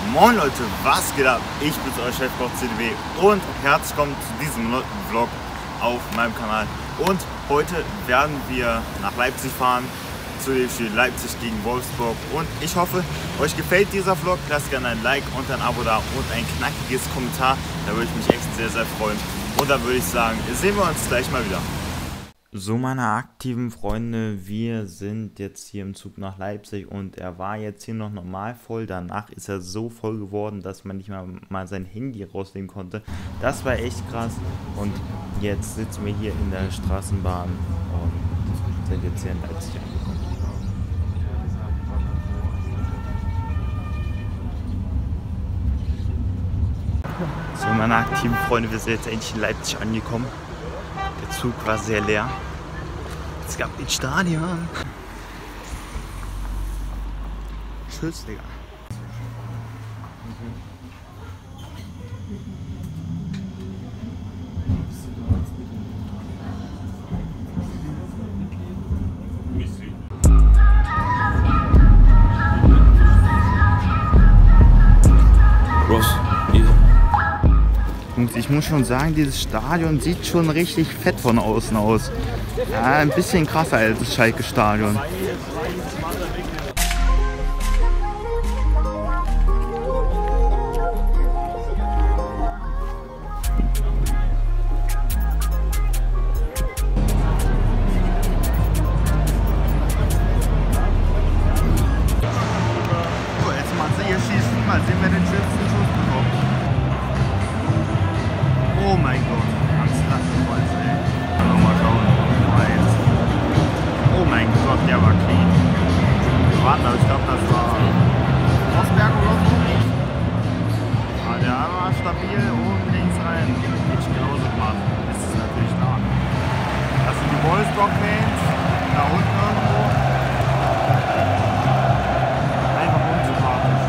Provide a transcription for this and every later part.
Moin Leute, was geht ab? Ich bin euer Chefkoch CDW und herzlich willkommen zu diesem neuen Vlog auf meinem Kanal. Und heute werden wir nach Leipzig fahren, zu dem Spiel Leipzig gegen Wolfsburg. Und ich hoffe, euch gefällt dieser Vlog. Lasst gerne ein Like und ein Abo da und ein knackiges Kommentar. Da würde ich mich echt sehr, sehr freuen. Und dann würde ich sagen, sehen wir uns gleich mal wieder. So, meine aktiven Freunde, wir sind jetzt hier im Zug nach Leipzig und er war jetzt hier noch normal voll. Danach ist er so voll geworden, dass man nicht mal sein Handy rausnehmen konnte. Das war echt krass. Und jetzt sitzen wir hier in der Straßenbahn und sind jetzt hier in Leipzig angekommen. So, meine aktiven Freunde, wir sind jetzt endlich in Leipzig angekommen. Der Zug war sehr leer. Es gab ein Stadion. Tschüss, Digga. Ich muss schon sagen, dieses Stadion sieht schon richtig fett von außen aus. Ja, ein bisschen krasser als das Schalke-Stadion. So, jetzt mal hier schießen, mal sehen, wer den schönsten Schuss bekommt. Oh mein Gott, Angst Lattenkreuz, ey. Mal schauen. Oh mein Gott, der war clean. Warte, ich glaube, das war Rosberg oder so. Ah, der war stabil oben links rein. Hätte ich genauso gemacht. Das ist natürlich klar. Das sind die Wolfsburg-Fans. Da unten irgendwo. Einfach unsympathisch.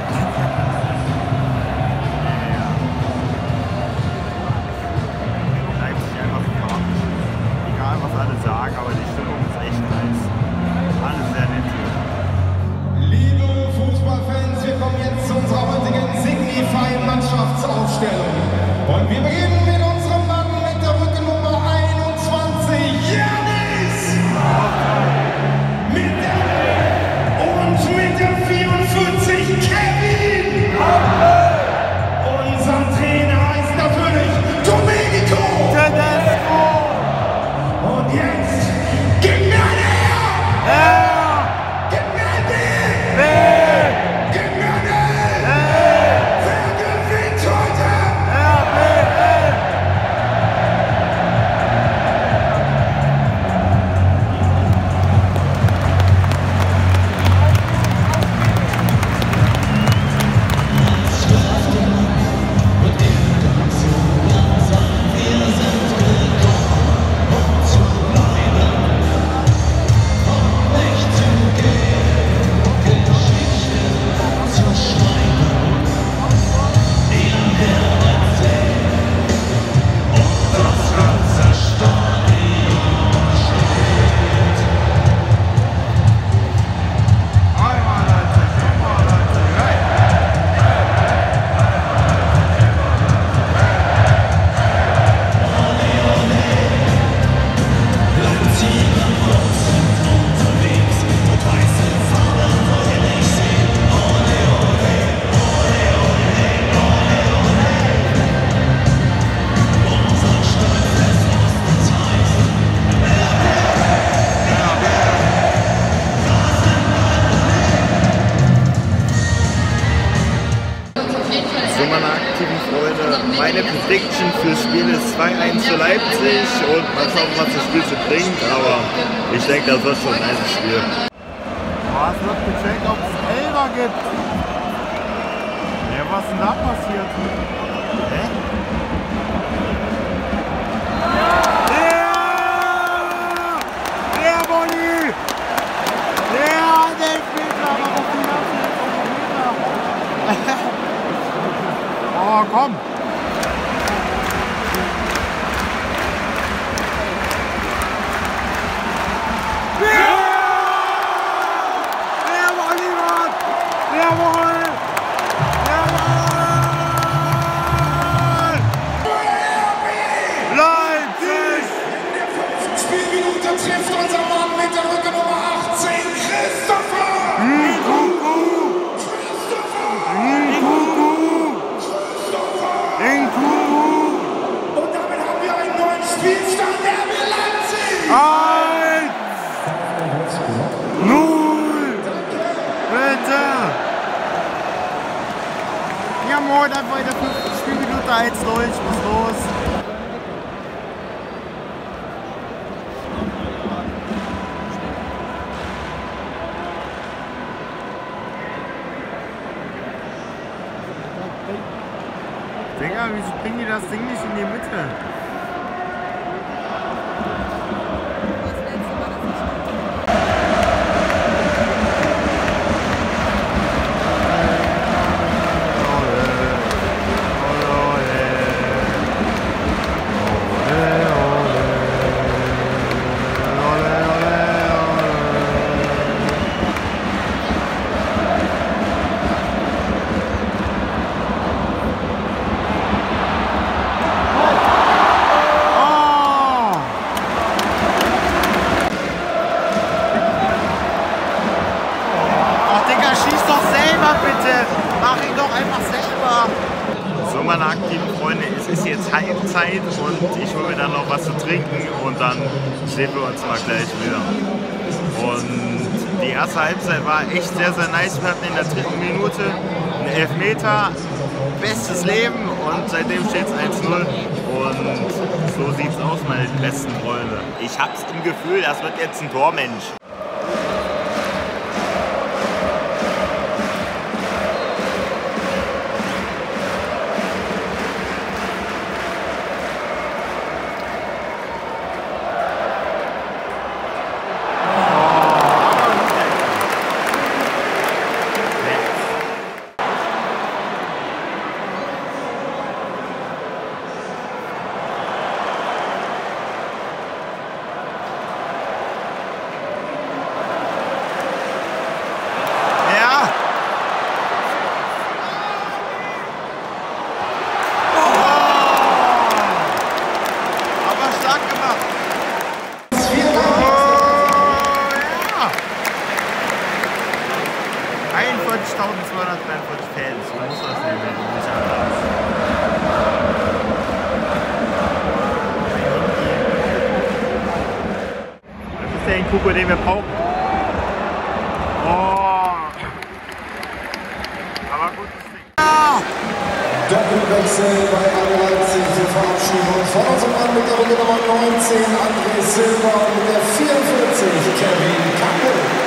Was alle sagen, aber die Stimmung ist echt nice. Alles sehr nett hier. Liebe Fußballfans, wir kommen jetzt zu unserer heutigen Signify-Mannschaftsaufstellung. Und wir beginnen mit unserem Mann mit der Rückennummer 21, Janis! Mit der und mit der 44, Kevin! Unser Trainer heißt natürlich Domenico! Und jetzt, gib mir eine R! Gib mir ein B! Gib mir ein L! Wer gewinnt heute? So, meine aktiven Freunde, meine Prediction fürs Spiel ist 2-1 für Leipzig und mal schauen, was das Spiel so bringt, aber ich denke, das wird schon ein nices Spiel. Oh, es wird gecheckt, ob es Elfer gibt. Ja, was ist denn da passiert? Hä? Der Boni! Der Elfmeter, aber auf die Elfmeter! Oh, komm! Jawohl! Ja moin, einfach in der 5. Spielminute 1-0, was los? Digga, wieso bringen die das Ding nicht in die Mitte? So, meine aktiven Freunde, es ist jetzt Halbzeit und ich hole mir dann noch was zu trinken und dann sehen wir uns mal gleich wieder. Und die erste Halbzeit war echt sehr, sehr nice. Wir hatten in der 3. Minute einen Elfmeter, bestes Leben und seitdem steht es 1-0 und so sieht es aus, meine besten Freunde. Ich hab's im Gefühl, das wird jetzt ein Tormensch. Fans, so muss das nicht anders. Das ist der Kuko, den wir brauchen. Oh. Aber gut. Doppelwechsel bei Leipzig zur Verabschiedung von unserem Mann mit der Runde Nummer 19, André Silva, und mit der 44, Kevin Campbell.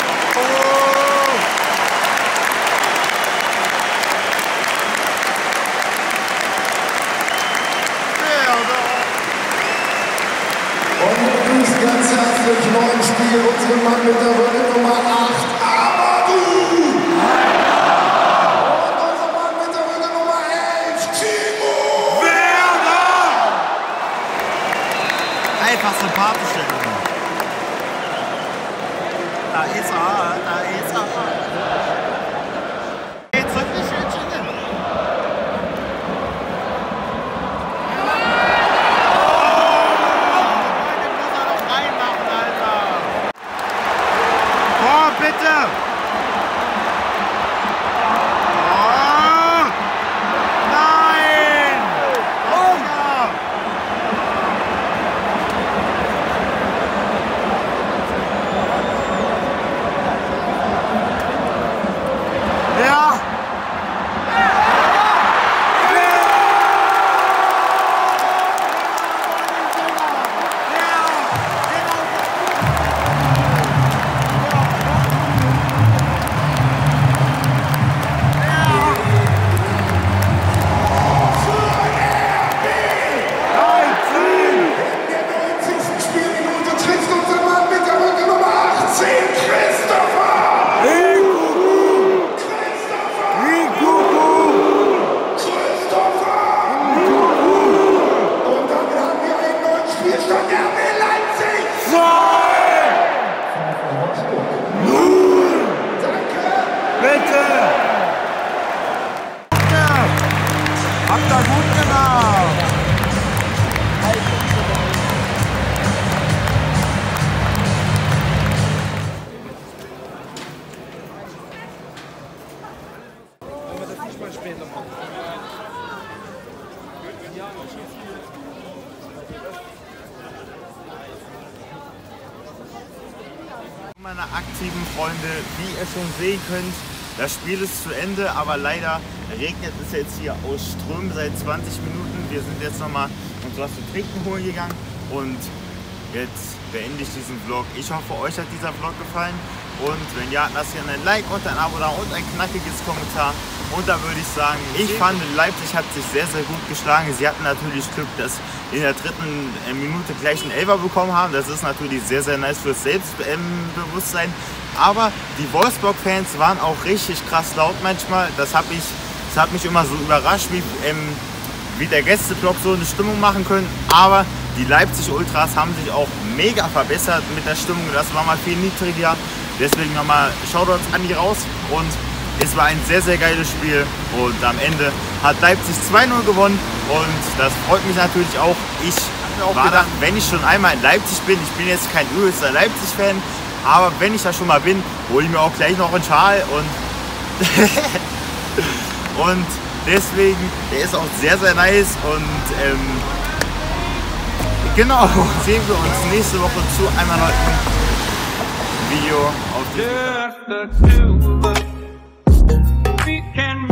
Und begrüßt ganz herzlich neu im Spiel unseren Mann mit der Runde Nummer 8, Amadou! Und unser Mann mit der Runde Nummer 11, Timo Werner! Einfach sympathisch. Da ist er, da ist er. Jetzt soll ich schön chillen. Bitte! Oh! Nein! Oh! Ja! Habt ihr gut gemacht! Meine aktiven Freunde, wie ihr schon sehen könnt, das Spiel ist zu Ende, aber leider regnet es jetzt hier aus Strömen seit 20 Minuten. Wir sind jetzt nochmal uns was zu trinken holen gegangen und jetzt beende ich diesen Vlog. Ich hoffe, euch hat dieser Vlog gefallen und wenn ja, lasst ihr ein Like und ein Abo da und ein knackiges Kommentar. Und da würde ich sagen, ich fand, Leipzig hat sich sehr, sehr gut geschlagen. Sie hatten natürlich Glück, dass in der dritten Minute gleich einen Elfer bekommen haben. Das ist natürlich sehr, sehr nice fürs Selbstbewusstsein. Aber die Wolfsburg-Fans waren auch richtig krass laut manchmal. Das hat mich immer so überrascht, wie der Gästeblock so eine Stimmung machen können. Aber die Leipzig-Ultras haben sich auch mega verbessert mit der Stimmung. Das war mal viel niedriger. Deswegen nochmal Shoutouts an die raus. Und es war ein sehr, sehr geiles Spiel. Und am Ende hat Leipzig 2-0 gewonnen. Und das freut mich natürlich auch. Ich war gedacht, wenn ich schon einmal in Leipzig bin, ich bin jetzt kein übelster Leipzig-Fan, aber wenn ich da schon mal bin, hole ich mir auch gleich noch einen Schal. Und deswegen, der ist auch sehr, sehr nice. Und genau, sehen wir uns nächste Woche zu einem erneuten Video auf diesem Kanal.